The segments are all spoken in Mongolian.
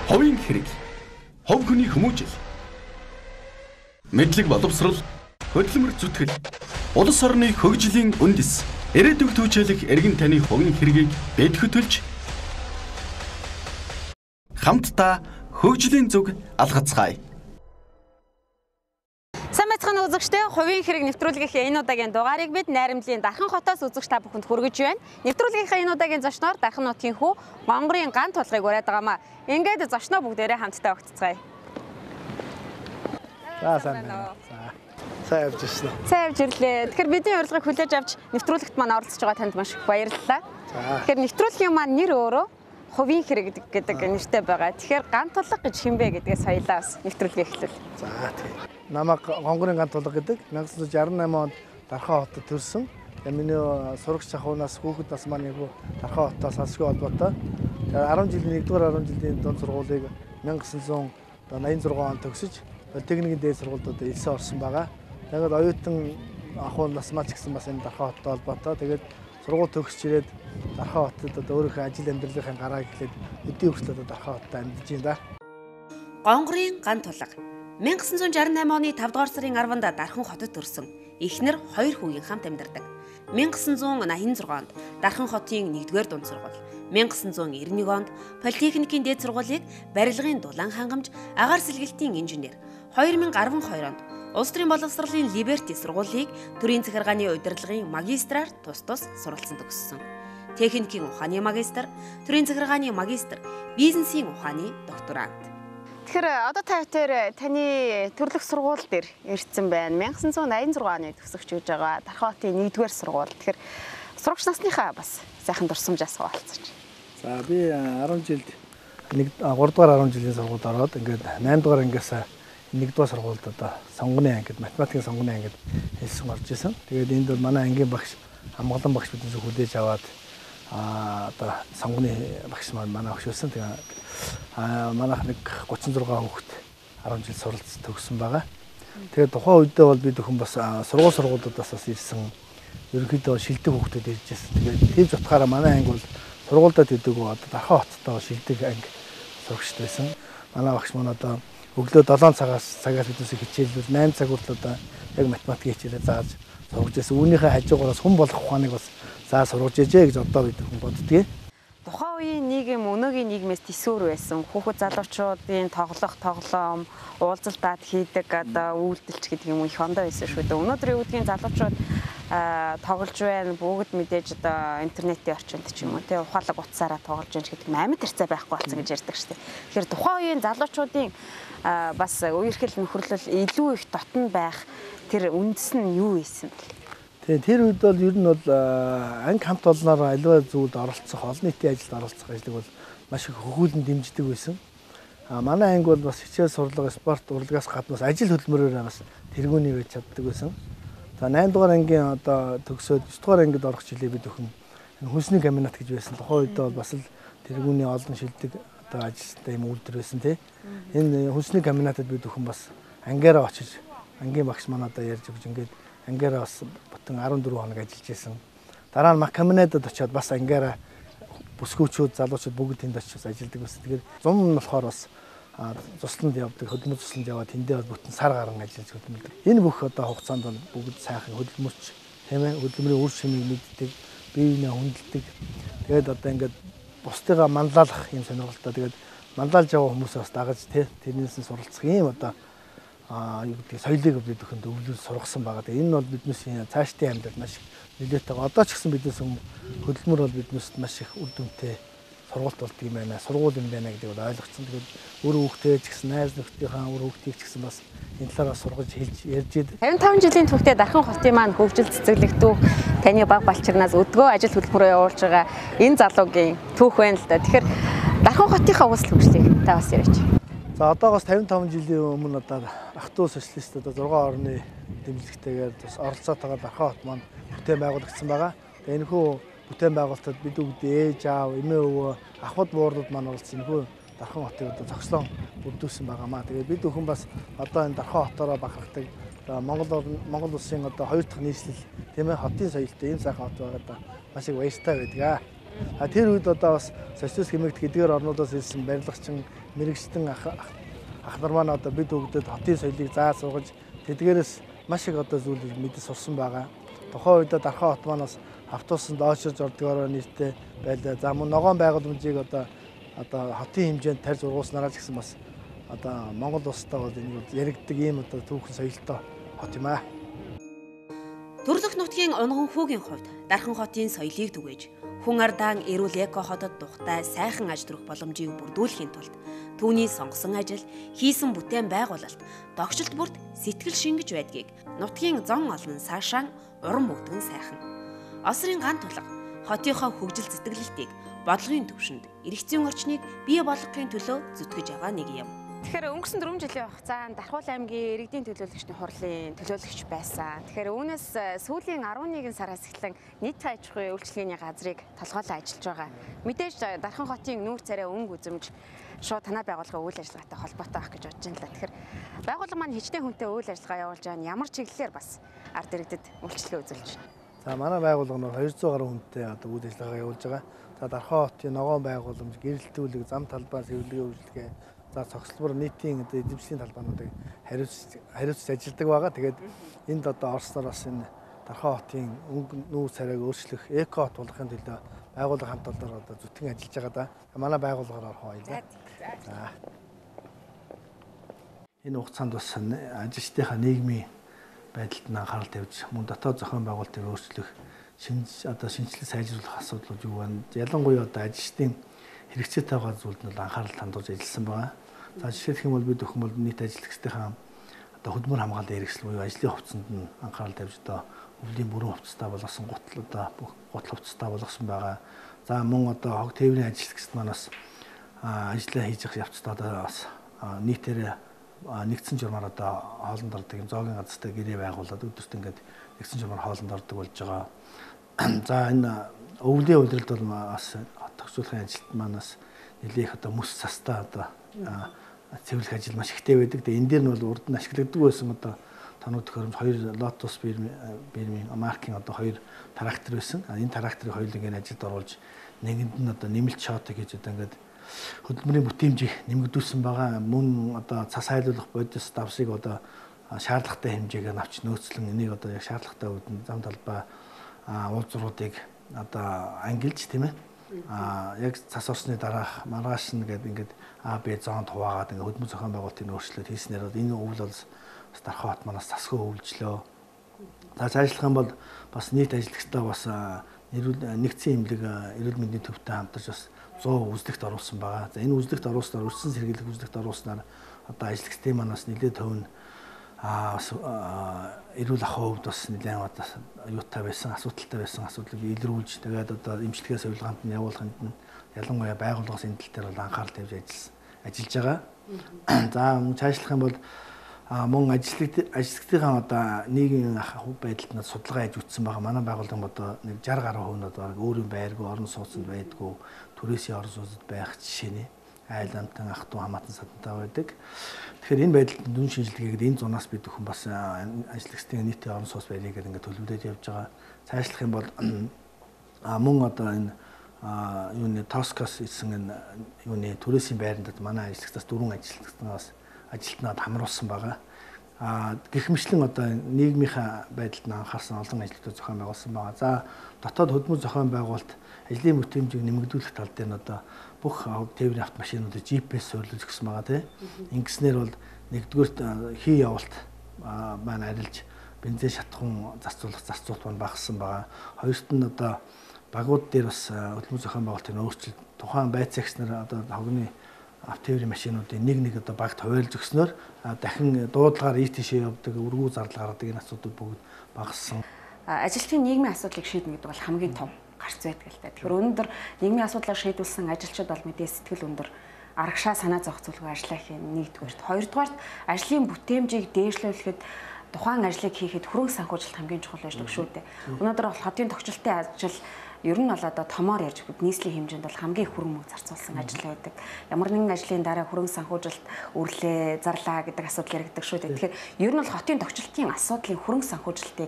Ховын хэрэг, хов хүний хүмүүжил, мэдлэг боловсрол, хөдөлмөр зүтгэл, улс орны хөгжлийн үндэс, ирээдүйг түүчэлэх эргэн таны ховын хэргийг бид хөтөлж хамтдаа хөгжлийн зүг алгацгаая. Самбайцхан үзэгчтэй хувийн хэрэг нэвтрүүлгийнхээ энэ удаагийн дугаарыг бид Найрамдлын Дархан хотоос үзэгч та бүхэнд хүргэж байна. Нэвтрүүлгийнхээ энэ удаагийн зочноор Дархан нутгийн хүү Гонгорын ган тулгыг ураад байгаамаа. Ингээд зочноо бүгдээрээ хамтдаа огццгаая. За сайн байна. Сайн явж ирсэн үү? Сайн явж ирлээ. Тэгэхээр бидний урилгыг хүлээж авч нэвтрүүлэгт маань оролцож байгаа танд маш их баярлалаа. Тэгэхээр нэвтрүүлгийн маань нэр өөрөө хувийн хэрэг гэдэг нэртэй байгаа. Тэгэхээр ган тулга гэж хэмбэ гэдгээс соёлоо бас нэвтрүүлгээ эхлүүл. За тийм. Намайг Гонгорын ган тулга гэдэг 1968 онд Дархан хотод төрсөн. Миний сурагч ахуйнаас хүүхэд нас маань яг Дархан хотоос салшгүй холбоотой. Тэгэхээр 10 жилийн 1-р 10 жилийн дунд сургуулийг 1986 онд төгсөж техникийн дээд сургуульд элсэн орсон байгаа. Тэгээд оюутан ахуй нас маань ч гэсэн бас энэ Дархан хоттой холбоотой. Тэгээд сургууль төгсч ирээд Дархан хотод өөрийнхөө ажил амьдралын гараа эхлээд өдөө хүртэл Дархан хотод амьдарч байна да. Гонгорын ган тулга 1968 оны 5 дугаар сарын 10-нд Дархан хотод төрсөн. Эхнэр 2 хүүгийн хамт амьдардаг. 1986 онд Дархан хотын 1-р дунд сургууль, 1991 онд Политехникийн дээд сургуулийг барилгын дулаан хангамж, агаар сэлгэлтийн инженер, 2012 онд Улс төрийн боловсролын Либерти сургуулийг төрийн захиргааны удирдлагын магистраар тус суралцсан төгссөн. Техникийн ухааны магистр, төрийн захиргааны магистр, бизнесийн ухааны докторант. Тэгэхээр одоо таны төрлөх сургууль дээр ирсэн байна. 1986 оны төгсөгч гэж байгаа. Дархан хотын 1-р сургууль. Тэгэхээр сурагч насныхаа бас сайхан дурсамжаас хуваалцаж. За би 10 жилд 3-р 10 жилийн сургуульд ороод ингээд 8-р ангиас 1-р сургуульд одоо сонгоны анги, математикийн сонгоны ангид хэлсэн орж исэн. Тэгээд энд бол манай ангийн багш, амгалан багш биднээс хүлээж аваад одоо сонгоны багш манай багш байсан. Тэгээд манайх нэг 36 хүүхэд 10 жил суралц төгссөн байгаа. Тэгээд тухайн үедээ бол бид өхөн бас сургуулиудаас бас ирсэн ерөнхийдөө шилдэг хүүхдүүд ирж байсан. Тэгээд тийм ч утгаараа манай анги бол сургуульдад идэг одоо Дархан хоттой шилдэг анги сурагчд байсан. Манай багш маань одоо өглөө 7 цагаас биднээс хичээлүүд 8 цаг хүртэл одоо яг математикийн хичээлээ зааж сургаж байсан. Үүнийхээ хажуугаараас хүн болох ухааныг бас заа сургаж ижээ гэж одоо бид боддгийг. Тухайн үеийн нийгэм өнөөгийн нийгмээс төсөөр байсан. Хүүхэд залуучуудын тоглоом, уулзалтад хийдэг одоо үйлдэлч гэдэг юм их ондоо байсан шүү дээ. Өнөөдөр юу гэдгийг залуучууд тоглож байна. Бүгд мэдээж одоо интернетийн орчинд ч юм уу тий ухаалаг утсаараа тоглож байна гэдэг амьд хэрцээ байхгүй болсон гэж ярьдаг шүү дээ. Тэгэхээр тухайн үеийн залуучуудын бас үерхэл нөхөрлөл илүү их дотн байх тэр үндэс нь юу байсан бэ? Тэгээ тэр үед бол ер нь бол анги хамт олноор аливаа зүйлд оролцох, олон нийтийн ажилд оролцох ажлыг бол маш их хөвгүүлэн дэмждэг байсан. Манай анги бол бас хичээл сурлага, спорт, урлагаас гадна бас ажил хөдөлмөрөөр бас тэргүүний байж чаддаг байсан. За 8 дугаар ангийн одоо төгсөөд 9 дугаар ангид орох жилээ бид өхөн хүнсний комбинат гэж байсан. Тухайн үед бол бас л тэргүүний олон шилдэг одоо ажилттай юм үйлдвэр байсан тий. Энэ хүнсний комбинатад бид өхөн бас ангиараа очиж ангийн багш маань одоо ярьж өгч ингээд ангиараа бас бүтэн 14 хоног ажиллаж байсан. Дараа нь комбинатад очиод бас ангиараа бүсгүүчүүд, залуучууд бүгд тэнд очиж ажилладаг байсан. Тэгэхээр зам нь болохоор бас цусланд явдаг, хөдөлмөр цусланд яваад тэндээ бол бүтэн сар гарan ажиллаж хөдөлмөрдөг. Энэ бүх одоо хугацаанд бол бүгд сайхан хөдөлмөрч тийм ээ хөдөлмөрийн үр шимийг мэддэг, бие биенээ хүндэлдэг. Тэгээд одоо ингээд бусдыгаа манлайлах юм сонирхолтой. Тэгээд манлайлж яваа хүмүүсээ бас дагаж тэрнээс нь суралцах юм одоо юу гэдэг соёлыг бид өхөнд өвлөж сургасан байгаа. Энэ нь бол биднээс цаашдын амьдрал маш нөлөөтэй. Одоо ч гэсэн биднээс хөдөлмөр бол биднээс маш их үр дүнтэй сургалт болдго юм байна. Сургууль юм байна гэдэг бол ойлгоцсон. Тэгээд өөр хүүхдээ ч гэсэн найз нөхдийнхаа өөр хүүхдийг ч гэсэн бас энэ талаараа сургаж хэлж ярьж идэв. 55 жилийн түүхтэй Дархан хотын маань хөгжил цэцэглэгдүү таны баг балчирнаас өдгөө ажил хөдөлмөрөө явуулж байгаа энэ залуугийн түүх байна л да. Тэгэхээр Дархан хотынхаа үүсэл хөгжлийг та бас ярьж. За одоогоос 55 жилийн өмнө одоо ах トゥ социалист одоо 6 орны дэмжлэгтэйгээр бас оролцоод байгаа Дархан хот маань бүтээн байгуулагдсан байгаа. Тэгээ энэхүү бүтээн байгуулалтад бид бүгд ээж аав, эмээ өвөө, ахмад буурлууд маань оролцсон. Энэхүү Дархан хотыг одоо зохицлон бүрдүүлсэн байгаамаа. Тэгээ бид бүхэн бас одоо энэ Дархан хотоороо бахархдаг Монгол улсын одоо 2 дахь нийслэл тийм ээ хотын соёлтой ийм сайхан хот байгаад маш их баяртай байдаг. Тэр үед одоо бас социалист хэмээгт хэдгээр орнуудаас ирсэн барилгачин, мэрэгчтэн ах нар маань одоо бид бүгдэд хотын соёлыг заа сургаж тэдгээрээс маш их одоо зүйлийг мэдэж сурсан байгаа. Тухайн үед Дархан хот маань бас автобусанд очиж ордгоороо нийтдээ байлаа. За мөн ногоон байгууламжийг одоо хотын хэмжээнд тарьж ургууснараа ч гэсэн бас одоо Монгол улстай бол энэ яригддаг ийм одоо түүхэн соёлтой хот юм аа. Төрлөх нутгийн унган хүүгийн хувьд Дархан хотын соёлыг түгээж хүн ардаан эрүүл эко хотод тухтай сайхан аж төрөх боломжийг бүрдүүлэхийн тулд түүний сонгосон ажил, хийсэн бүтээн байгуулалт, догшилт бүрт сэтгэл шингэж байдгийг нутгийн зон олон саашаан уран бүгдгэн сайхан. Осрын ган тулга хотынхоо хөгжил зэтгэлэлтийг бодлогын төвшөнд эрх зүйн орчныг бий болгохын төлөө зүтгэж байгаа нэг юм. Тэгэхээр өнгөрсөн 4 жилийн хугацаанд Дархуул аймгийн иргэдийн төлөөлөгчдийн хурлын төлөөлөгч байсан. Тэгэхээр үүнээс сүүлийн 11 сараас эхлэн нийт аж ахуйн үйлчлэгээний газрыг толгойлон ажиллаж байгаа. Мэдээж Дархан хотын нүүр царай өнгө үзэмж шууд танай байгууллагын үйл ажиллагаатай холбоотой байх гэж бодож байна л да. Тэгэхээр байгууллага маань хичнээн хүнтэй үйл ажиллагаа явуулж байгаа нь ямар чиглэлээр бас ард иргэдэд үйлчлэгээ үзүүлж байна. За манай байгууллага нь 200 гаруй хүнтэй одоо үйл ажиллагаа явуулж байгаа. За Дархан хотын ногоон байгууламж, гэрэлтүүлэг, зам талбай, цэвэрлэгийн үйлчлэгээ, за цогцлбор нийтийн одоо эзэмшлийн талбайнуудыг хариуцж ажилладаг байгаа. Тэгээд энд одоо орсноор бас энэ Дархан хотын өнгө нүүр царайг өөрчлөх, эко хот болгохын төлөө байгууллага хамт олоноор одоо зүтгэн ажиллаж байгаа да. Манай байгууллагаар орох баялаа. За. Энэ хугацаанд бас ажилчдынхаа нийгмийн байдалд нь анхаарал тавьж, мөн дотоод зохион байгуулалтыг өөрчлөх, шинжилгээ сайжруулах асуудлууд юу байна? Ялангуяа одоо ажилчдын хэрэгцээтэй байгаа зүйлд нь анхаарал хандуулж ажилласан байгаа. За жишээлх юм бол бид өхөн бол нийт ажилтгчдынхаа одоо хөдөлмөр хамгааллын хэрэгсэл буюу ажлын хувцсанд нь анхаарал тавьж одоо өвлийн бүрэн хувцастай болгосон гутал хувцастай болгосон байгаа. За мөн одоо хог тээврийн ажилтгчид манаас ажиллаа хийж явах явцдаа одоо бас нийтээр нэгдсэн журмаар одоо хоолнд ордог юм зоогийн газартай гэрээ байгуулад өдөрт ингээд нэгдсэн журмаар хоолнд ордог болж байгаа. За энэ өвлийн үйлрэлд бол бас тогтцоолохын ажилт манаас нэлээх одоо мэс цастаа одоо цэвэрлэх ажил маш ихтэй байдаг. Тэгээ энэ дээр нь бол урд нь ашиглагддаг байсан одоо тоног төхөөрөмж 2 Lotus фирмийн маркийн одоо 2 трактор байсан. Энэ тракторыг хоёулаа ингээд ажилд оруулж нэгэнд нь одоо нэмэлт шотыг хийж одоо ингээд хөдөлмөрийн бүтээмжийг нэмэгдүүлсэн байгаа. Мөн одоо цас хайлуулах бодис давсыг одоо шаардлагатай хэмжээгээр авч нөөцлөн энийг одоо яг шаардлагатай үүдэн зам талбай уулзруудыг одоо ангилж тийм ээ. Яг цас орсны дараах маргааш нь гэдэг ингээд А, Б зоонд хуваагаад ингээд хөдөлмөр зохион байгуулалтын өөрчлөлт хийснээр энэ өвөл бол Дархан хот манаас засгүй өвлжлөө. За цаашлах юм бол бас нийт ажилтгчдаа бас нэгдсэн эмнэлэг эрүүл мэндийн төвтэй хамтарч бас 100 үзлэгт оруулсан байгаа. За энэ үзлэгт оруулснаар өрсөн сэргийлэх үзлэгт оруулснаар одоо ажилтгчдын манаас нэлээд төвн эрүүл ахуй хувьд бас нэлээд одоо юутай байсан, асуудалтай байсан асуудлыг илрүүлж тэгээд одоо эмчилгээ сувилгаанд нь явуулахад нь ялангуяа байгууллагын энэ тал дээр бол анхаарал тавьж ажиллаж байгаа. За цаашлах юм бол мөн ажилтгчдын одоо нийгмийн байдалд нь судалгаа хийж үтсэн байгаа. Манай байгууллага одоо нэг 60 гаруй хүн одоо өөрийн байргүй, орон сууцнд байдгүй, түрээсийн орон сууцнд байх жишээний айл амтан ах トゥ хамаатан садантай байдаг. Тэгэхээр энэ байдалд дүн шинжилгээгээд энэ зунаас бид өхөн бас ажилтгчдын нийтийн орон сууц байрыг ингээд төлөвлөж явж байгаа. Цаашлах юм бол мөн одоо энэ юуны Тоскос гэсэн энэ юуны түрээсийн байранд манай ажилтгчдаас 4 ажилтнаас ажилтнаад хамруулсан байгаа. Гэх мэтлэн одоо нийгмийнхаа байдалд нь анхаарсан олон ажлуудыг зохион байгуулсан байгаа. За дотоод хөдөлмөр зохион байгуулалт ажлын бүтээмжийг нэмэгдүүлэх тал дээр нь одоо бүх тээврийн автомашинуудыг GPS суурилж өгсөн байгаа тийм. Ингэснээр бол нэгдүгээрт хий явалт маань арилж бензин шатхуун зарцуулалт маань багассан байгаа. Хоёрт нь одоо багууд дээр бас хөдөлмөр зохион байгуулалтын өөрчлөлт тухайн байцаагч нар одоо хогны автотээврийн машинуудын нэг одоо багт хуваарлж өгснөөр дахин дуудлагаар ийшээ явдаг, өргүү зардал гаргадаг энэ асуудал бүгд багассан. Ажилтны нийгмийн асуудлыг шийднэ гэдэг бол хамгийн том гарц байдаг л та. Тэгэхээр өнөөдөр нийгмийн асуудлыг шийдүүлсэн ажилчид бол мэдээ сэтгэл өндөр аргашаа санаа зовх зүйлгүй ажиллах юм нэгдүгээрт. Хоёрдугаарт ажлын бүтээмжийг дээшлүүлэхэд тухайн ажлыг хийхэд хөрөнгө санхүүжилт хамгийн чухал байдаг шүү дээ. Өнөөдөр бол хотын тогтчлолтын ажил ер нь бол одоо томоор ярьж бүгд нийслэлийн хэмжээнд бол хамгийн их хөрөнгө зарцуулсан ажил байдаг. Ямар нэгэн ажлын дараа хөрөнгө санхүүжилт өрлөө, зарлаа гэдэг асуудал яригддаг шүү дээ. Тэгэхээр ер нь бол хотын тогтчлолтын асуудлын хөрөнгө санхүүжилтийг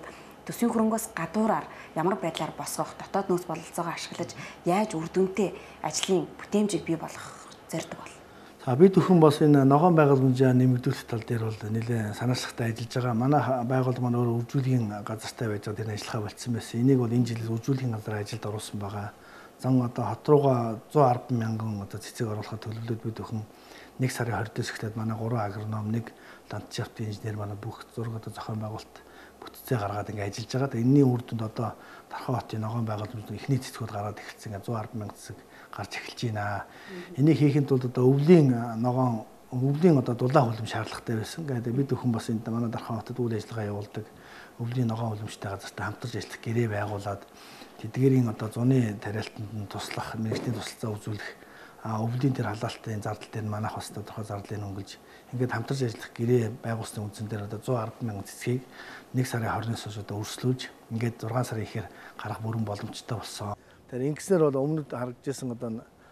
төсвийн хөрөнгөөс гадуураар ямар байдлаар босгох, дотоод нөөц бололцоогоо ашиглаж яаж үр дүнтэй ажлын бүтээмжийг бий болгох зорддог бол. За бид бүхэн бас энэ ногоон байгууламжаа нэмэгдүүлэх тал дээр бол нэлээд санаачлагтай ажиллаж байгаа. Манай байгууллага маань өөрөө үржүүлгийн газартай байж байгаа тэр ажиллагаа болцсон байсан. Энийг бол энэ жил үржүүлгийн газар ажилд оруулсан байгаа. Зан одоо хот руугаа 110 мянган одоо цэцэг оруулахад төлөвлөд бид бүхэн 1 сарын 20-өөс эхлээд манай 3 агроном, 1 ландшафтын инженер манай бүх зураг одоо зохион байгуулалт бүтцээ гаргаад ингээ ажиллаж байгаа. Тэгээ энэний үр дүнд одоо Дархан хотын ногоон байгууламжид эхний цэцгүүд гараад эхэлсэн. 110 мянга цэцэг гарч эхэлж байна. Энийг хийхэд бол одоо өвлийн одоо дулаан хөлөм шаардлагатай байсан. Ингээд бид бүхэн бас энэ манай Дархан хотод үйл ажиллагаа явуулдаг. Өвлийн ногоон хөлөмжтэй газартай хамтарч ажиллах гэрээ байгуулад тэдгэрийн одоо зуны тариалтанд туслах, мэрэгжлийн тусалцаа үзүүлэх, өвлийн тэр халаалтын зардал дээр манайх бас тодорхой зардлыг хөнгөлж ингээд хамтарч ажиллах гэрээ байгуулсан үндсэн дээр одоо 110 мянган цэцгийг 1 сарын 20-оос хойш одоо өрсөлдөж ингээд 6 сарын ихээр гарах бүрэн боломжтой болсон. Тэгэхээр ингэснээр бол өмнөд харагдажсэн одоо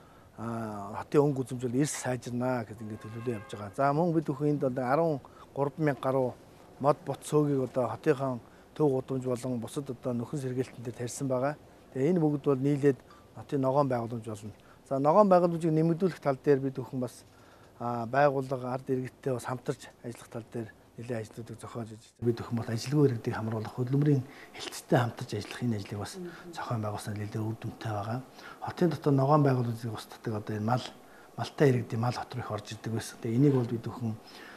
хотын өнгө үзэмж бол эрс сайжирнаа гэдэг ингээд төлөвлөө явж байгаа. За мөн бид бүхэн энд одоо 13 мянга гаруй мод бот цөөгийг одоо хотынхан төв гудамж болон бусад одоо нөхөн сэргээлтэн дээр тарьсан байгаа. Тэгээ энэ бүгд бол нийлээд хотын ногоон байгууламж болно. За ногоон байгууламжийг нэмэгдүүлэх тал дээр бид бүхэн бас байгууллага ард иргэдтэй бас хамтарч ажиллах тал дээр нэлээд ажлуудыг зохиож ажиллаж байна. Бид бүхэн бас ажилгүй иргэдийг хамруулах, хөдөлмөрийн хэлтцтэй хамтарч ажиллах энэ ажлыг бас зохион байгуулсан нэлээд үр дүнтэй байгаа. Хотын дотор ногоон байгууллагыг устгадаг одоо энэ малтай иргэдийн мал хот руу их орж ирдэг байсан. Тэгээ энийг бол бид бүхэн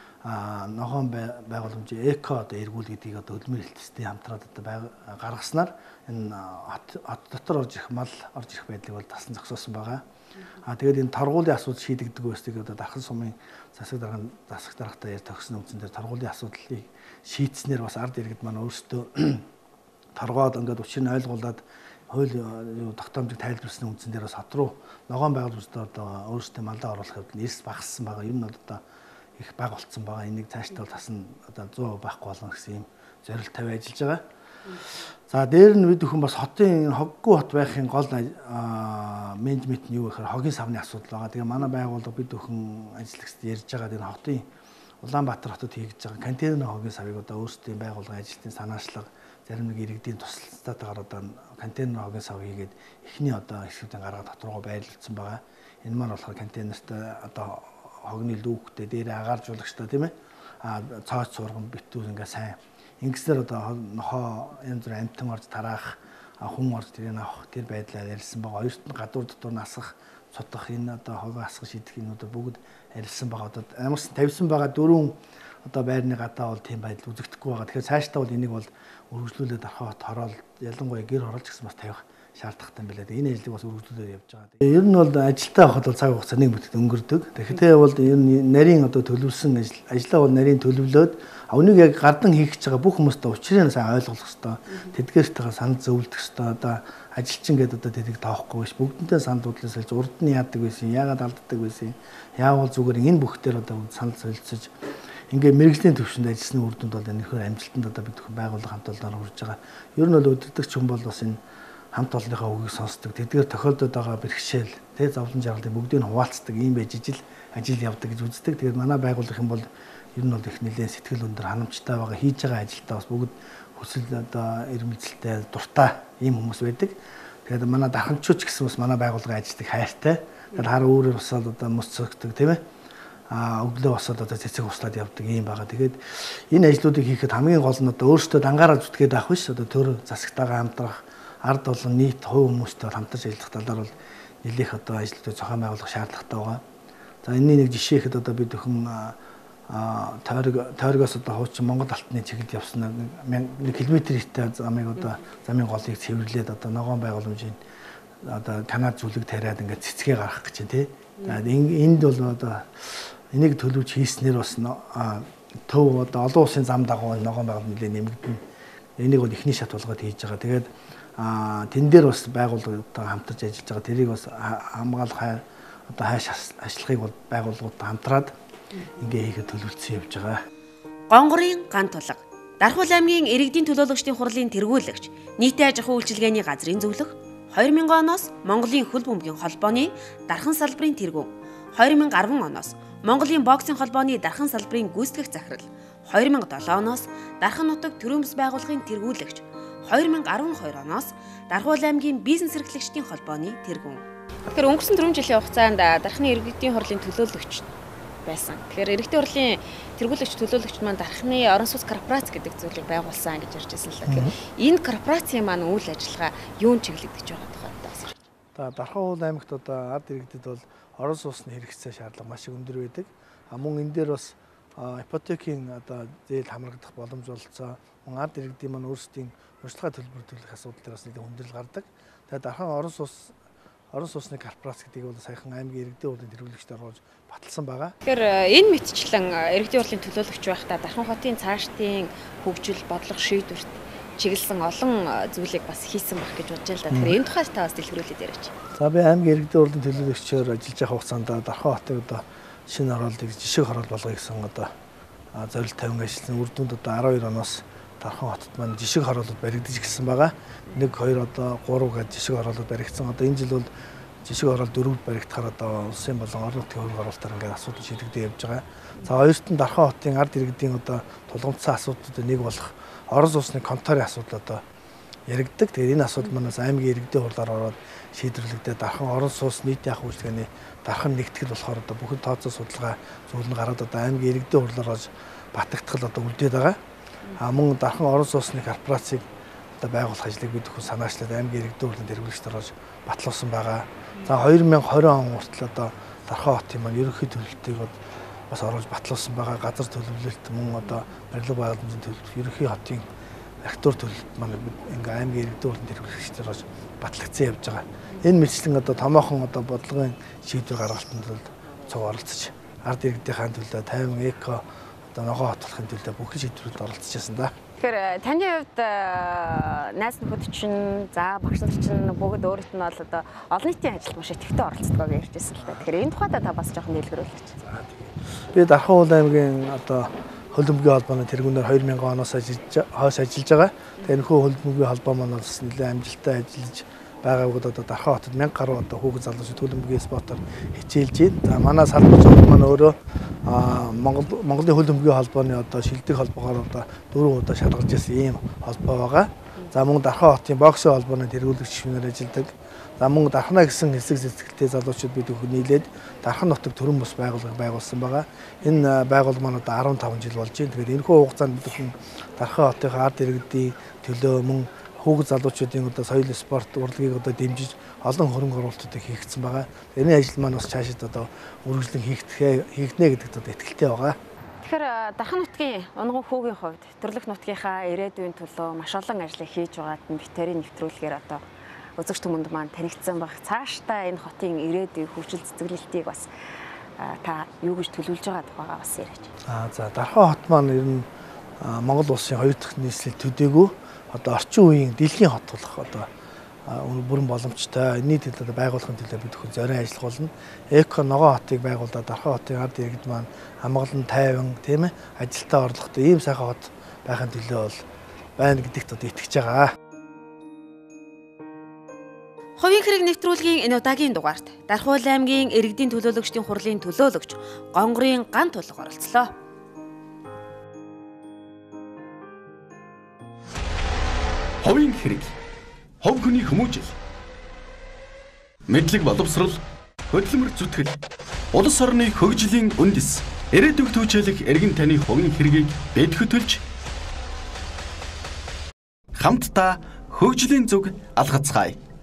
ногоон байгууламжийн эко одоо эргүүл гэдгийг одоо хөдөлмөрийн хэлтцтэй хамтраад одоо гаргаснаар энэ хот дотор орж ирэх мал орж ирэх байдлыг бол тасан зогсоосон байгаа. Тэгээд энэ торгуулийн асуудал шийдэгдэг байсныг одоо Дархан сумын засаг даргатай яар төгссөн үндсэн дээр торгуулийн асуудлыг шийдснээр бас ард иргэд маань өөрсдөө торгоод ингээд учрыг ойлгуулад хууль тогтоомжийг тайлбарласны үндсэн дээр бас хот руу ногоон байгууламжтай одоо өөрсдөө малаа оруулах хэвээр эрс багассан байгаа. Ер нь бол одоо их бага болцсон байгаа. Энийг цаашдаа бол тасна одоо 100% байхгүй болно гэсэн юм зорилт тавиад ажиллаж байгаа. За дээр нь бид бүхэн бас хотын хоггүй хот байхын гол менежмент нь юу гэхээр хогийн савны асуудал байгаа. Тэгээ манай байгууллага бид бүхэн ажиллагчд ярьж байгаа энэ хотын Улаанбаатар хотод хийгдэж байгаа контейнер хогийн савыг одоо өөрсдийн байгууллага ажилтны санаачлага зарим нэг иргэдийн тусалцаатайгаар одоо контейнер хогийн сав хийгээд эхний одоо хэсгүүдэн гаргаад хот руу байрлуулсан байгаа. Энэ маань болохоор контейнертай одоо хогны лүүхтэй дээр агааржуулагчтай тийм ээ цооц сургам битүүр ингээ сайн ингэснээр одоо нохоо янз бүр амтан орж тараах хүн орж тэрийг авах тэр байдлаар ярьсан байгаа. Хоёрт нь гадуур дотор насах цутах энэ одоо хог асгах шийдэх энэ одоо бүгд ярьсан байгаа. Одоо амарс тавьсан байгаа 4 одоо байрны гадаа бол тийм байдал үзэгдэхгүй байгаа. Тэгэхээр цаашдаа бол энийг бол үргэлжлүүлээд Дархан хот хороол ялангуяа гэр хороолж гэсэн бас тавих шаардлагатай юм байна. Энэ ажлыг бас үргэлжлүүлээд явж байгаа. Ер нь бол ажилтаа авахд бол цаг хугацаа нэг бүтэд өнгөрдөг. Тэгэхээр бол ер нь нарийн одоо төлөвлөсөн ажлаа бол нарийн төлөвлөөд үнийг яг гардан хийх гэж байгаа бүх хүмүүстээ учрыг сайн ойлгох хэрэгтэй. Тэдгээртэйгээ санал зөвлөдөх хэрэгтэй. Одоо ажилчин гэдэг одоо тэдийг тоохгүй биш. Бүгднтэй санал бодлоос хэлж урд нь яадаг байсан, яагаад алддаг байсан. Яавал зүгээр энэ бүхтээр одоо санал солилцож ингээ мэрэгжлийн төвшөнд ажилласны үр дүнд бол энэ хөр амжилтанд одоо бид байгууллага хамт олоноор хүрж байгаа. Ер нь бол өдөртөгч хүн бол бас энэ хамт олонныхаа үгийг сонсдог. Тэдгээр тохиолдоод байгаа бэрхшээл, зовлон жаргалыг бүгдийг нь хуваалцдаг ийм байж ижил ажил явдаг гэж үздэг. Тэгээд манай байгууллага юм бол ер нь бол их нэлээд сэтгэл өндөр ханамжтай байгаа хийж байгаа ажилдаа бас бүгд хүсэл одоо эрмэлзэлтэй дуртай ийм хүмүүс байдаг. Тэгээд манай дарханчууч гэсэн бас манай байгууллагын ажилтныг хайртай. Тэгээд хараа өөрөөр усаад одоо мөс цогтөг тийм ээ. Өглөө босоод одоо цэцэг услаад явдаг юм байгаа. Тэгээд энэ ажлуудыг хийхэд хамгийн гол нь одоо өөрсдөө дангаараа зүтгээд авах биш. Одоо төр засагтайгаа хамтрах, ард болон нийт хувь хүмүүстэй хамтарч ажиллах талаар бол нэлээх одоо ажлуудыг зохион байгуулах шаардлагатай байгаа. За энэний нэг жишээ ихэд одоо бид өхөн тойрогоос одоо хуучин Монгол алтны чиглэлд явсан 1 км ихтэй замыг одоо замын голыг цэвэрлээд одоо ногоон байгууламжийн одоо канал зүлэг тариад ингээд цэцгээ гаргах гэж тий. Энд бол одоо энийг төлөвч хийснээр бас төв одоо олон улсын зам дагуу ногоон байгуулалт нэлээд нэмэгдэн. Энийг бол эхний шат болгоод хийж байгаа. Тэгээд тэн дээр бас байгууллагуудаа хамтарч ажиллаж байгаа. Тэрийг бас хамгаалах одоо хайш ашиглахыг бол байгууллагуудаа хамтраад ингээ хийхэд төлөвлөсөн явж байгаа. Гонгорын ган тулга. Дархуул аймгийн иргэдийн төлөөлөгчдийн хурлын тэргүүлэгч, нийтийн аж ахуйн үйлчилгээний газрын зөвлөх, 2000 оноос Монголын хөл бөмбөгийн холбооны дархан салбарын тэргүүн, 2010 оноос Монголын боксing холбооны дархан салбарын гүйцэтгэх захирал, 2007 оноос Дархан нутаг төрөмс байгууллагын тэргүүлэгч, 2012 оноос Дархуул аймгийн бизнес эрхлэгчдийн холбооны тэргүүн. Тэгэхээр өнгөрсөн 4 жилийн хугацаанд дархны иргэдийн хурлын төлөөлөгч байсан. Тэгэхээр иргэдийн хурлын тэргүүлэгч төлөөлөгч маань дархны орон сууц корпорац гэдэг зүйлийг байгуулсан гэж ярьжсэн л да. Тэгэхээр энэ корпорацийн маань үйл ажиллагаа юунд чиглэгдэж байгаа тухайд тасарч. Дархуул аймагт одоо ард иргэдэд бол орон сууцны хэрэгцээ шаардлага маш их өндөр байдаг. Мөн энэ дээр бас ипотекийн одоо зээл хамрагдах боломж олцоо. Мөн ард иргэдийн маань өөрсдийн урьдчилгаа төлбөр төлөх асуудал дээр бас нэлээд хүндрэл гардаг. Тэгээд дархан орон сууцны корпорац гэдгийг бол саяхан аймгийн иргэдийн хурлын тэргүүлэгчдээр орж баталсан байгаа. Тэгэхээр энэ мэтчлэн иргэдийн хурлын төлөөлөгч байхдаа Дархан хотын цаашдын хөгжил, бодлого, шийдвэрт чиглэсэн олон зүйлийг бас хийсэн байх гэж бодож байна л да. Тэгэхээр энэ тухайд та бас дэлгэрүүлээд яриач. За би аймгийн иргэдийн хурлын төлөөлөгчөөр ажиллаж байгаа хугацаанд Дархан хотыг одоо шинэ хорооллыг жишг хороол болгоё гэсэн одоо зорилт тавин ажилласан. Үр дүнд одоо 12 оноос Дархан хотод маань жишг хороолууд баригдаж эхэлсэн байгаа. 1, 2 одоо 3 гээд жишг хороолууд баригдсан. Одоо энэ жил бол жишг хороол 4-д баригдахаар одоо улсын болон орон нутгийн хөрөнгө оруулалтаар ингээд асуудал шийдэгдэж явж байгаа. За хоёрт нь Дархан хотын ард иргэдийн одоо тулгымцсан асуудлуудын нэг болох орон сууцны конторын асуудал одоо яригддаг. Тэгээд энэ асуудал манаас аймгийн иргэдийн хурлаар ороод шийдвэрлэгдээд Дархан орон сууц нийтийн ах үйлчилгээний Дархан нэгтгэл болохоор одоо бүхэн тооцоо судалгаа зүйл нь гараад одоо аймгийн иргэдийн хурлаар орж батгагдтал одоо үлдээд байгаа. Мөн Дархан орон сууцны корпорацийг одоо байгуулах ажлыг бид бүхэн санаачлаад аймгийн иргэдийн хурлын тэргүүлэгчдээр орж батлуулсан байгаа. За 2020 он хүртэл одоо Дархан хотын маань ерөнхий төлөвлөлтийг бас оруулж батлуулсан байгаа. Газар төлөвлөлт мөн одоо барилга байгууламжийн төлөвлөлт ерөнхий хотын архитектур төлөвлөлт маань ингээ аймгийн иргэдийн хурлын тэргүүлэгчдээр орж батлагдсан явж байгаа. Энэ мэтчлэн одоо томоохон одоо бодлогын шийдвэр гаргалтанд цог оролцож ард иргэдийнхээ төлөө 50 эко одоо ногоо хотлохын төлөө бүхэн шийдвэрүүд оролцож байсан да. Тэгэхээр таны хувьд найз нөхөд чинь за багш нар чинь бүгд өөрөд нь бол одоо олон нийтийн ажилд маш идэвхтэй оролцдог гэж ярьжсэн л да. Тэгэхээр энэ тухайд та бас жоохон дэлгэрүүлээч. Би Дархан аймгийн одоо хөлбөмбөгийн холбооны тэргүүнээр 2000 оноос хойш ажиллаж байгаа. Тэгээ нөхөө хөлбөмбөгийн холбоо маань бас нэлээд амжилттай ажиллаж байгаагууд одоо Дархан хотод 1000 гаруй одоо хүүхэд залуучууд хөлбөмбөгийн спортоор хичээлж байна. За манай салбарч маань өөрөө Монголын хөлбөмбөгийн холбооны одоо шилдэг холбоогоор одоо 4 удаа шалгарч ирсэн ийм холбоо байгаа. За мөн Дархан хотын боксын холбооны тэргүүлэгч шүүнээр ажилладаг. За мөн Дархнаа гэсэн хэсэг зэтгэлтэй залуучууд бид бүхэн нийлээд Дархан нутаг төрийн бус байгууллагыг байгуулсан байгаа. Энэ байгууллага маань одоо 15 жил болж байна. Тэгэхээр энэхүү хугацаанд бид бүхэн Дархан хотын ард иргэдийн төлөө мөн хүүхэд залуучуудын одоо соёл спорт урлагийг одоо дэмжиж олон хөрөнгө оруулалтуудыг хийгдсэн байгаа. Энэ ажил маань бас цаашид одоо үргэлжлэн хийгднэ гэдэгт одоо итгэлтэй байгаа. Тэгэхээр Дархан нутгийн унган хүүгийн хувьд төрлөх нутгийнхаа ирээдүйн төлөө маш олон ажлыг хийж байгаад нь битэрийн нэвтрүүлгээр одоо үзэгч түмэнд маань танигдсан баг. Цаашдаа энэ хотын ирээдүйн хөгжил цэцэглэлтийг бас та юу гэж төлөвлөж байгаа тухайгаа бас яриач. За Дархан хот маань ер нь Монгол улсын 2 дахь нийслэл төдийгүй одоо орчин үеийн дэлхийн хот болох одоо бүрэн боломжтой нийт одоо байгуулахын төлөө бид бүхэн зорин ажиллах болно. Эко ногоо хотыг байгуулаад Дархан хотын ард иргэд маань амгалан тайван тийм ээ ажилдаа орлоготой ийм сайхан хот байхын төлөө бол байна гэдэгт одоо итгэж байгаа. Хувийн хэрэг нэвтрүүлгийн энэ удаагийн дугаарт Дархуул аймгийн иргэдийн төлөөлөгчдийн хурлын төлөөлөгч Гонгорын ган тулга оролцлоо. Хувийн хэрэг, хувь хүний хүмүүжил, мэдлэг боловсрол, хөдөлмөр зүтгэл, улс орны хөгжлийн үндэс, ирээдүйг түүчэлэх эргэн таны хувийн хэргийг бид хөтөлж хамтдаа хөгжлийн зүг алгацгаая.